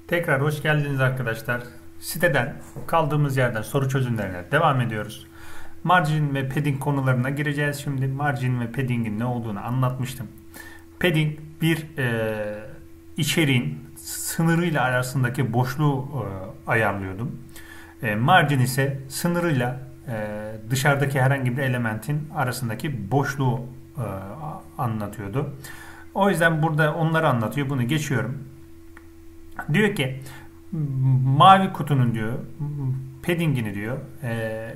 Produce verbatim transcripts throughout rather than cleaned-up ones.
Tekrar hoş geldiniz arkadaşlar. Siteden kaldığımız yerden soru çözümlerine devam ediyoruz. Margin ve padding konularına gireceğiz. Şimdi margin ve padding'in ne olduğunu anlatmıştım. Padding bir e, içeriğin sınırıyla arasındaki boşluğu e, ayarlıyordum. E, margin ise sınırıyla e, dışarıdaki herhangi bir elementin arasındaki boşluğu e, anlatıyordu. O yüzden burada onları anlatıyor. Bunu geçiyorum. Diyor ki mavi kutunun diyor padding'ini diyor e,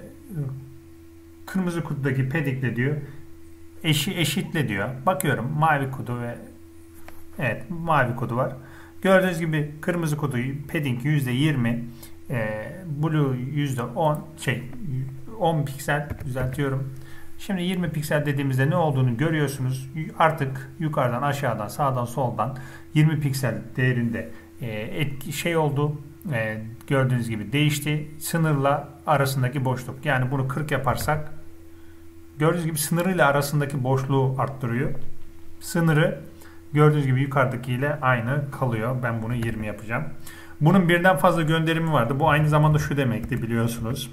kırmızı kutudaki paddingle diyor eşi eşitle diyor. Bakıyorum mavi kutu ve evet mavi kutu var. Gördüğünüz gibi kırmızı kutu padding yüzde yirmi, e, blue yüzde on, şey on piksel düzeltiyorum. Şimdi yirmi piksel dediğimizde ne olduğunu görüyorsunuz. Artık yukarıdan aşağıdan sağdan soldan yirmi piksel değerinde etki şey oldu. E, gördüğünüz gibi değişti. Sınırla arasındaki boşluk. Yani bunu kırk yaparsak gördüğünüz gibi sınırıyla arasındaki boşluğu arttırıyor. Sınırı gördüğünüz gibi yukarıdakiyle aynı kalıyor. Ben bunu yirmi yapacağım. Bunun birden fazla gönderimi vardı. Bu aynı zamanda şu demekti biliyorsunuz.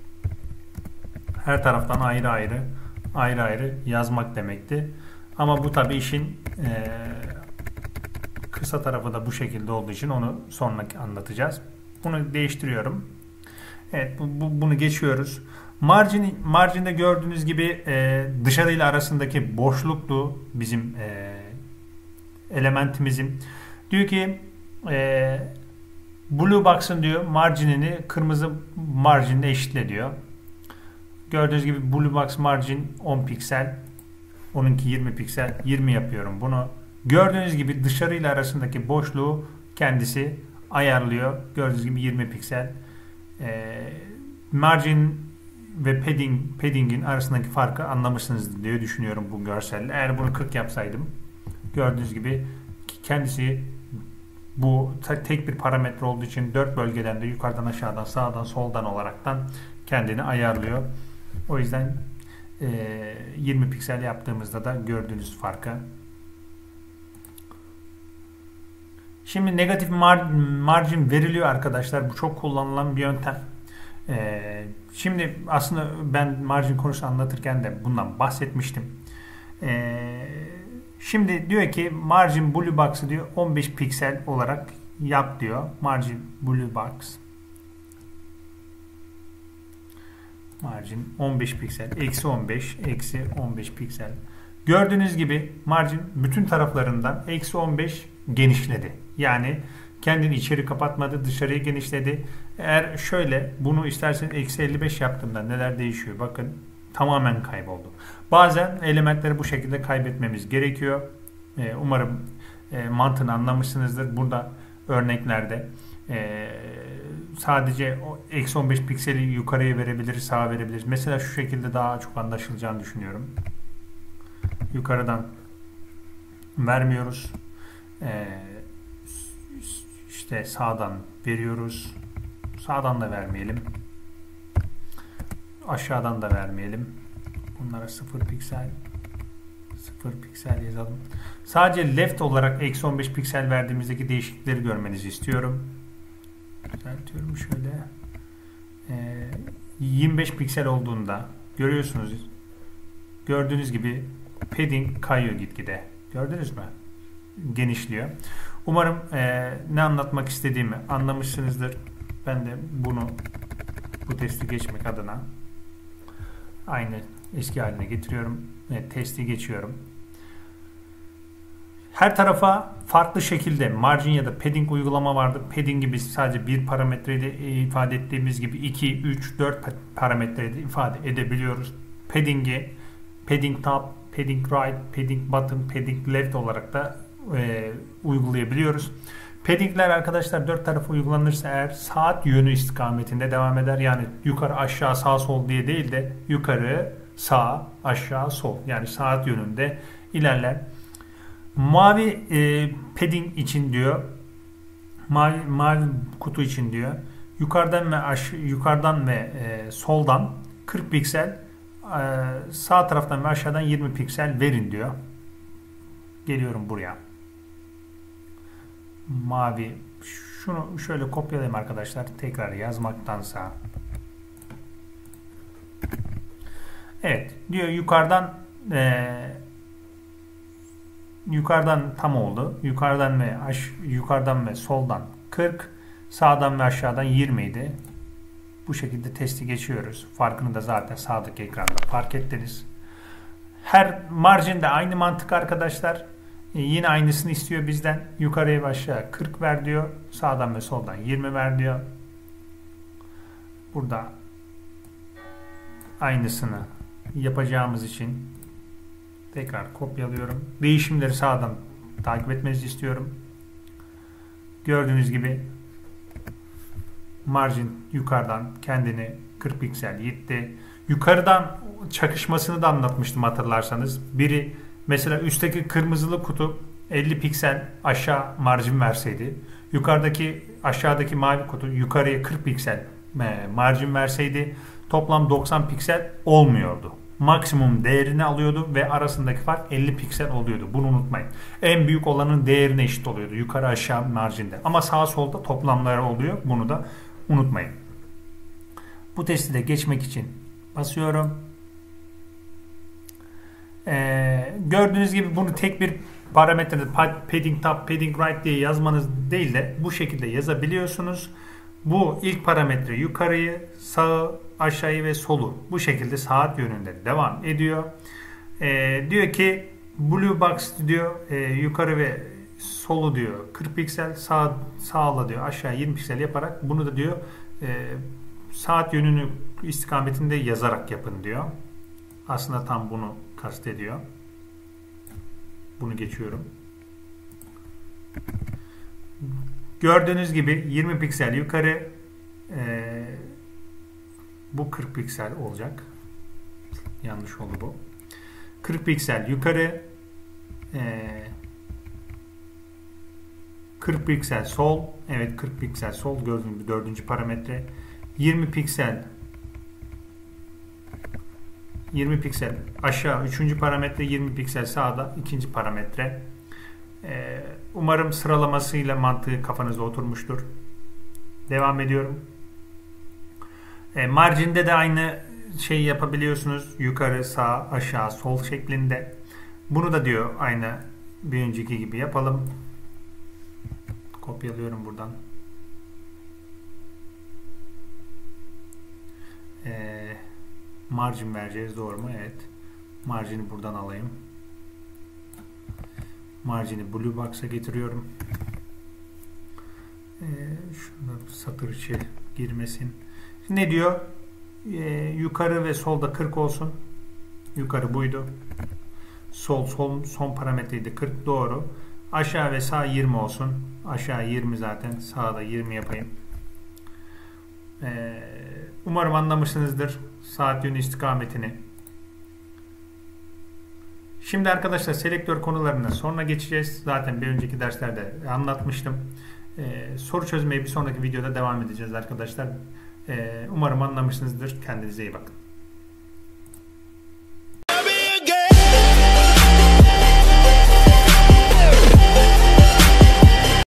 Her taraftan ayrı ayrı ayrı ayrı yazmak demekti. Ama bu tabi işin e, kısa tarafı da bu şekilde olduğu için onu sonraki anlatacağız. Bunu değiştiriyorum. Evet, bu, bu, bunu geçiyoruz. Margin, marginde gördüğünüz gibi e, dışarıyla arasındaki boşluktu bizim e, elementimizin. Diyor ki e, blue box'ın diyor marginini kırmızı marginle eşitle diyor. Gördüğünüz gibi blue box margin on piksel. Onunki yirmi piksel. yirmi yapıyorum bunu. Gördüğünüz gibi dışarıyla arasındaki boşluğu kendisi ayarlıyor. Gördüğünüz gibi yirmi piksel. E, margin ve padding, padding'in arasındaki farkı anlamışsınız diye düşünüyorum bu görsel. Eğer bunu kırk yapsaydım gördüğünüz gibi kendisi bu tek bir parametre olduğu için dört bölgeden de yukarıdan aşağıdan sağdan soldan olaraktan kendini ayarlıyor. O yüzden e, yirmi piksel yaptığımızda da gördüğünüz farkı. Şimdi negatif margin veriliyor arkadaşlar. Bu çok kullanılan bir yöntem. Ee, şimdi aslında ben margin konusu anlatırken de bundan bahsetmiştim. Ee, şimdi diyor ki margin blue box'ı diyor on beş piksel olarak yap diyor. Margin blue box. Margin on beş piksel. Eksi on beş. Eksi on beş piksel. Gördüğünüz gibi margin bütün taraflarından eksi on beş genişledi. Yani kendini içeri kapatmadı, dışarıya genişledi. Eğer şöyle bunu isterseniz eksi elli beş yaptığımda neler değişiyor? Bakın tamamen kayboldu. Bazen elementleri bu şekilde kaybetmemiz gerekiyor. Umarım mantığını anlamışsınızdır. Burada örneklerde sadece eksi on beş pikseli yukarıya verebiliriz, sağa verebiliriz. Mesela şu şekilde daha çok anlaşılacağını düşünüyorum. Yukarıdan vermiyoruz. Ee, işte sağdan veriyoruz. Sağdan da vermeyelim. Aşağıdan da vermeyelim. Bunlara sıfır piksel sıfır piksel yazalım. Sadece left olarak eksi on beş piksel verdiğimizdeki değişiklikleri görmenizi istiyorum. Düzeltiyorum şöyle. Ee, yirmi beş piksel olduğunda görüyorsunuz. Gördüğünüz gibi padding kayıyor gitgide. Gördünüz mü? Genişliyor. Umarım e, ne anlatmak istediğimi anlamışsınızdır. Ben de bunu bu testi geçmek adına aynı eski haline getiriyorum. Evet, testi geçiyorum. Her tarafa farklı şekilde margin ya da padding uygulama vardı. Padding'i biz sadece bir parametreyle ifade ettiğimiz gibi iki, üç, dört parametreyle ifade edebiliyoruz. Padding'i padding top, padding right, padding bottom, padding left olarak da e, uygulayabiliyoruz. Padding'ler arkadaşlar dört tarafa uygulanırsa eğer saat yönü istikametinde devam eder. Yani yukarı aşağı sağ sol diye değil de yukarı sağ aşağı sol yani saat yönünde ilerler. Mavi e, padding için diyor mavi, mavi kutu için diyor yukarıdan ve aş yukarıdan ve e, soldan kırk piksel sağ taraftan ve aşağıdan yirmi piksel verin diyor. Geliyorum buraya. Mavi Şunu şöyle kopyalayayım arkadaşlar. Tekrar yazmaktansa. Evet. Diyor yukarıdan ee, yukarıdan tam oldu. Yukarıdan ve aş yukarıdan ve soldan kırk. Sağdan ve aşağıdan yirmi idi. Bu şekilde testi geçiyoruz. Farkını da zaten sağdaki ekranda fark ettiniz. Her marjinde aynı mantık arkadaşlar. E, yine aynısını istiyor bizden. Yukarıya ve aşağı kırk ver diyor. Sağdan ve soldan yirmi ver diyor. Burada aynısını yapacağımız için tekrar kopyalıyorum. Değişimleri sağdan takip etmenizi istiyorum. Gördüğünüz gibi marjin yukarıdan kendini kırk piksel yitti. Yukarıdan çakışmasını da anlatmıştım hatırlarsanız. Biri mesela üstteki kırmızılı kutu elli piksel aşağı marjin verseydi, yukarıdaki aşağıdaki mavi kutu yukarıya kırk piksel marjin verseydi toplam doksan piksel olmuyordu. Maksimum değerini alıyordu ve arasındaki fark elli piksel oluyordu. Bunu unutmayın. En büyük olanın değerine eşit oluyordu. Yukarı aşağı marjinde. Ama sağ solda toplamları oluyor. Bunu da unutmayın. Bu testi de geçmek için basıyorum. Ee, gördüğünüz gibi bunu tek bir parametrede padding top, padding right diye yazmanız değil de bu şekilde yazabiliyorsunuz. Bu ilk parametre yukarıyı, sağı, aşağıyı ve solu bu şekilde saat yönünde devam ediyor. Ee, diyor ki blue box diyor e, yukarı ve solu diyor kırk piksel, sağ sağla diyor aşağı yirmi piksel yaparak bunu da diyor e, saat yönünü istikametinde yazarak yapın diyor. Aslında tam bunu kastediyor. Bunu geçiyorum. Gördüğünüz gibi yirmi piksel yukarı, e, bu kırk piksel olacak. Yanlış oldu bu. kırk piksel yukarı, e, kırk piksel sol. Evet, kırk piksel sol. Gördüğünüz gibi dördüncü parametre. yirmi piksel yirmi piksel aşağı üçüncü parametre, yirmi piksel sağda ikinci parametre. Ee, umarım sıralamasıyla mantığı kafanıza oturmuştur. Devam ediyorum. Ee, marjinde de aynı şeyi yapabiliyorsunuz. Yukarı, sağ, aşağı, sol şeklinde. Bunu da diyor aynı bir önceki gibi yapalım. Kopyalıyorum buradan. Ee, margin vereceğiz. Doğru mu? Evet. Marjini buradan alayım. Marjini blue box'a getiriyorum. Ee, şunu satır içi girmesin. Şimdi ne diyor? Ee, yukarı ve solda kırk olsun. Yukarı buydu. Sol, sol son parametreydi kırk, doğru. Aşağı ve sağ yirmi olsun. Aşağı yirmi zaten. Sağda yirmi yapayım. Ee, umarım anlamışsınızdır saat yönü istikametini. Şimdi arkadaşlar selektör konularına sonra geçeceğiz. Zaten bir önceki derslerde anlatmıştım. Ee, soru çözmeyi bir sonraki videoda devam edeceğiz arkadaşlar. Ee, umarım anlamışsınızdır. Kendinize iyi bakın.